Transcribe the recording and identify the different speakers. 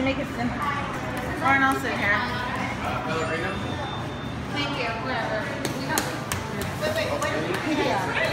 Speaker 1: make it simple. Lauren, I'll sit here.
Speaker 2: Pellegrino?
Speaker 1: Thank you. Whatever. Wait. Yeah.